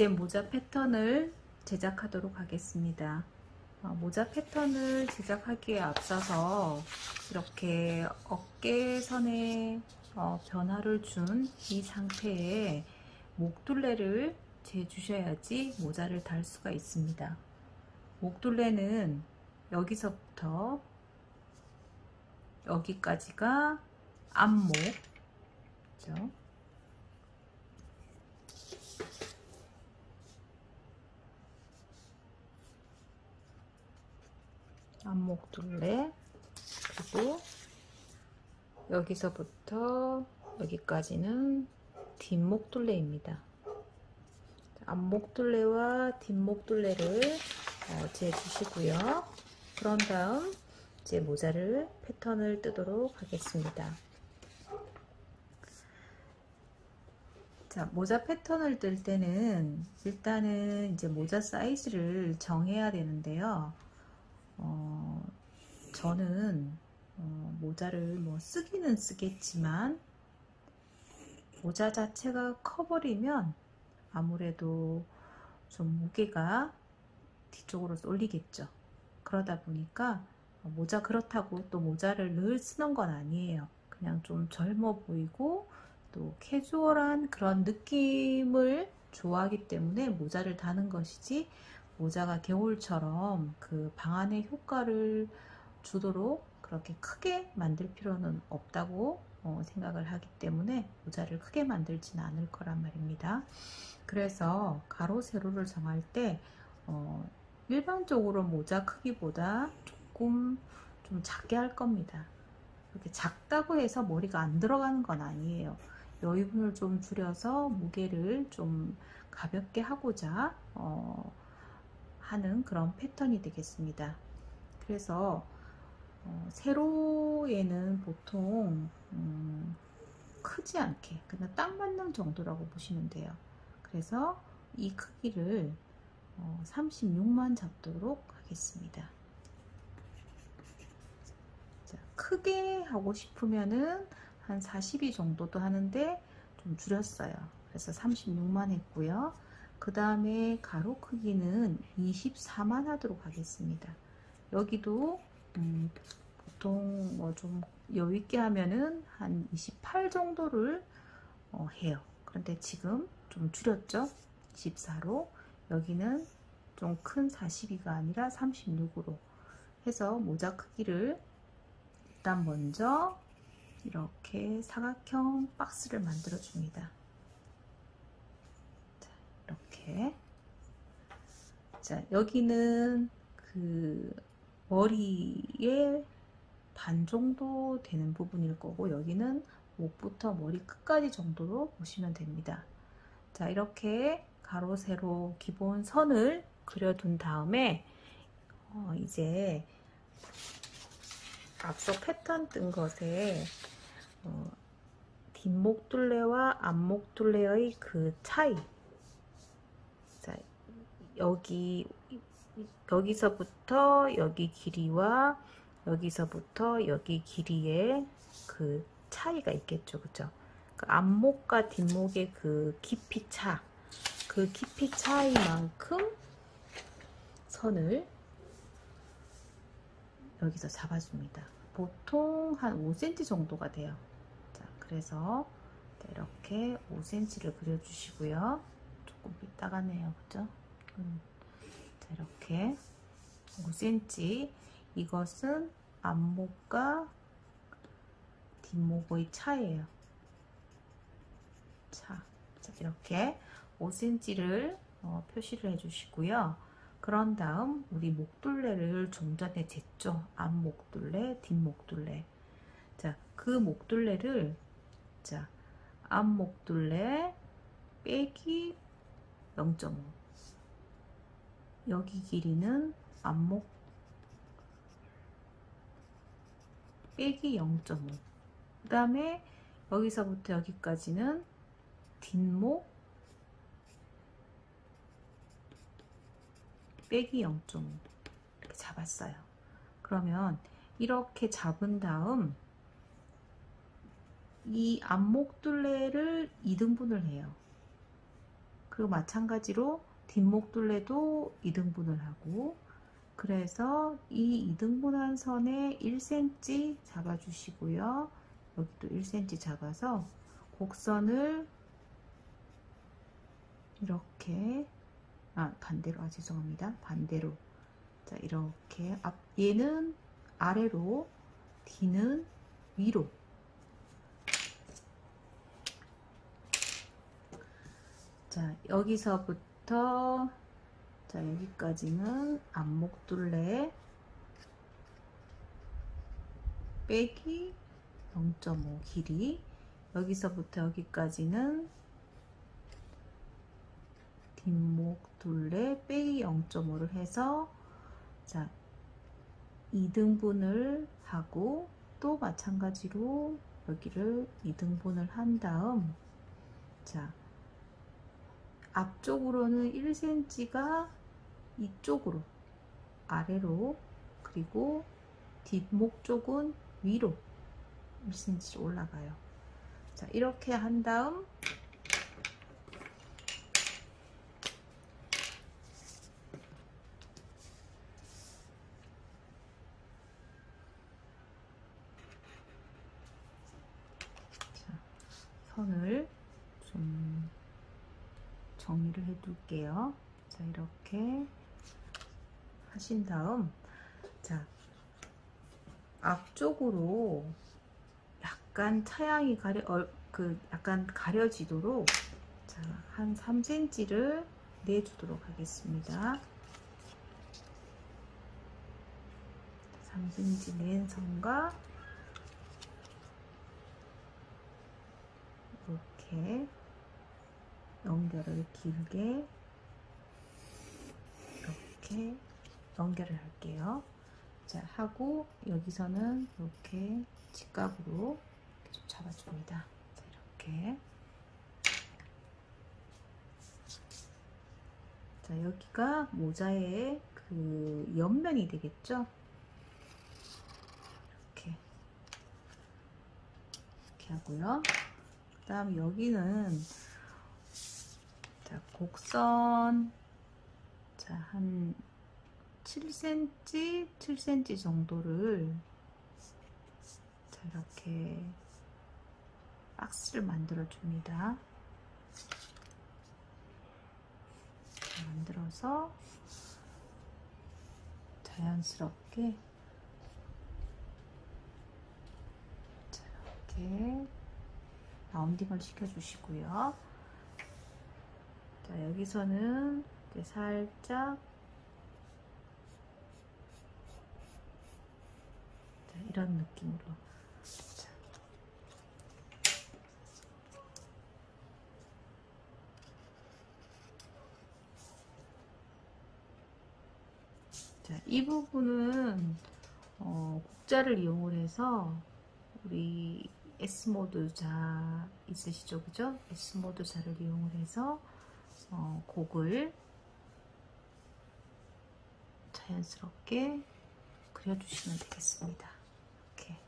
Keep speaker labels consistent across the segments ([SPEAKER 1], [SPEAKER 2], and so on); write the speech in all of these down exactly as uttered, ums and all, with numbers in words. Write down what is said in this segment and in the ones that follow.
[SPEAKER 1] 이제 모자 패턴을 제작하도록 하겠습니다. 어, 모자 패턴을 제작하기에 앞서서 이렇게 어깨선에 어, 변화를 준 이 상태에 목둘레를 재주셔야지 모자를 달 수가 있습니다. 목둘레는 여기서부터 여기까지가 앞목, 그렇죠? 앞목 둘레, 그리고 여기서부터 여기까지는 뒷목 둘레입니다. 앞목 둘레와 뒷목 둘레를 어, 재주시고요. 그런 다음 이제 모자를 패턴을 뜨도록 하겠습니다. 자, 모자 패턴을 뜰 때는 일단은 이제 모자 사이즈를 정해야 되는데요. 어, 저는 어, 모자를 뭐 쓰기는 쓰겠지만 모자 자체가 커버리면 아무래도 좀 무게가 뒤쪽으로 쏠리겠죠. 그러다 보니까 모자 그렇다고 또 모자를 늘 쓰는 건 아니에요. 그냥 좀 젊어 보이고 또 캐주얼한 그런 느낌을 좋아하기 때문에 모자를 다는 것이지, 모자가 겨울처럼 그 방한의 효과를 주도록 그렇게 크게 만들 필요는 없다고 어, 생각을 하기 때문에 모자를 크게 만들지는 않을 거란 말입니다. 그래서 가로 세로를 정할 때 어, 일반적으로 모자 크기보다 조금 좀 작게 할 겁니다. 이렇게 작다고 해서 머리가 안 들어가는 건 아니에요. 여유분을 좀 줄여서 무게를 좀 가볍게 하고자 어, 하는 그런 패턴이 되겠습니다. 그래서 어, 세로에는 보통 음, 크지 않게 그냥 딱 맞는 정도라고 보시면 돼요. 그래서 이 크기를 어, 삼십육만 잡도록 하겠습니다. 자, 크게 하고 싶으면은 한 사십이 정도도 하는데 좀 줄였어요. 그래서 삼십육만 했고요. 그 다음에 가로 크기는 이십사만 하도록 하겠습니다. 여기도 음, 보통 뭐 좀 여유있게 하면은 한 이십팔 정도를 어, 해요. 그런데 지금 좀 줄였죠. 이십사로 여기는 좀 큰 사십이가 아니라 삼십육으로 해서 모자 크기를 일단 먼저 이렇게 사각형 박스를 만들어 줍니다. 자, 이렇게. 자, 여기는 그 머리의 반 정도 되는 부분일 거고, 여기는 목부터 머리 끝까지 정도로 보시면 됩니다. 자, 이렇게 가로 세로 기본 선을 그려둔 다음에 어, 이제 앞서 패턴 뜬 것에 어, 뒷목 둘레와 앞목 둘레의 그 차이, 자, 여기 여기서부터 여기 길이와 여기서부터 여기 길이의 그 차이가 있겠죠, 그죠? 그 앞목과 뒷목의 그 깊이 차, 그 깊이 차이만큼 선을 여기서 잡아줍니다. 보통 한 오 센티미터 정도가 돼요. 자, 그래서 이렇게 오 센티미터를 그려주시고요. 조금 삐딱하네요, 그죠? 음, 자, 이렇게 오 센티미터. 이것은 앞목과 뒷목의 차예요. 차. 자, 이렇게 오 센티미터를 어, 표시를 해주시고요. 그런 다음 우리 목둘레를 좀 전에 쟀죠. 앞목둘레, 뒷목둘레. 자, 그 목둘레를 자, 앞목둘레 빼기 영 점 오. 여기 길이는 앞목 빼기 영 점 오. 그 다음에 여기서부터 여기까지는 뒷목 빼기 영 점 오 이렇게 잡았어요. 그러면 이렇게 잡은 다음 이 앞목 둘레를 이 등분을 해요. 그리고 마찬가지로 뒷목둘레도 이 등분을 하고, 그래서 이 이 등분한 선에 일 센티미터 잡아 주시고요. 여기도 일 센티미터 잡아서 곡선을 이렇게, 아 반대로, 아 죄송합니다, 반대로. 자 이렇게, 앞 얘는 아래로, 뒤는 위로. 자 여기서부터 자 여기까지는 앞목둘레 빼기 영 점 오 길이, 여기서부터 여기까지는 뒷목둘레 빼기 영 점 오를 해서 자 이 등분을 하고, 또 마찬가지로 여기를 이 등분을 한 다음, 자 앞쪽으로는 일 센티미터가 이쪽으로 아래로, 그리고 뒷목 쪽은 위로 일 센티미터 올라가요. 자 이렇게 한 다음 자, 선을 좀 정리를 해 둘게요. 자 이렇게 하신 다음, 자 앞쪽으로 약간 차양이 가려 어, 그 약간 가려지도록 자 한 삼 센티미터를 내주도록 하겠습니다. 삼 센티미터 낸 선과 이렇게 연결을 길게 이렇게 연결을 할게요. 자 하고 여기서는 이렇게 직각으로 이렇게 좀 잡아줍니다. 자, 이렇게. 자 여기가 모자의 그 옆면이 되겠죠. 이렇게 이렇게 하고요. 그 다음 여기는 자 곡선 자 한 칠 센티미터 칠 센티미터 정도를 자 이렇게 박스를 만들어 줍니다. 만들어서 자연스럽게 자 이렇게 라운딩을 시켜 주시고요. 자 여기서는 이제 살짝 자, 이런 느낌으로 자. 자, 이 부분은 어, 곡자를 이용을 해서 우리 S모드 자 있으시죠, 그죠? S모드 자를 이용을 해서 어, 곡을 자연스럽게 그려주시면 되겠습니다. 이렇게.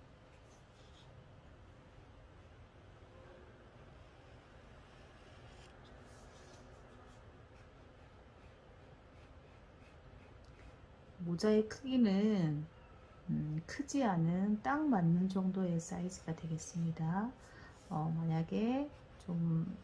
[SPEAKER 1] 모자의 크기는 음, 크지 않은 딱 맞는 정도의 사이즈가 되겠습니다. 어, 만약에 좀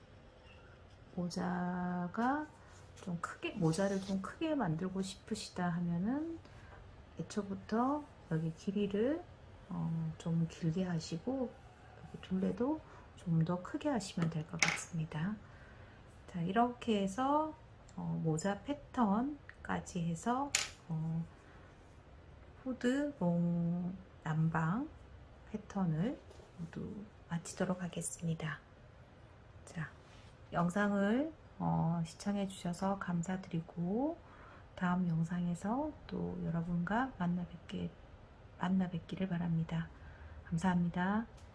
[SPEAKER 1] 모자가 좀 크게, 모자를 좀 크게 만들고 싶으시다 하면은 애초부터 여기 길이를 어, 좀 길게 하시고 여기 둘레도 좀 더 크게 하시면 될 것 같습니다. 자 이렇게 해서 어, 모자 패턴까지 해서 어, 후드 롱 남방 패턴을 모두 마치도록 하겠습니다. 자 영상을 어, 시청해 주셔서 감사드리고 다음 영상에서 또 여러분과 만나 뵙게 만나 뵙기를 바랍니다. 감사합니다.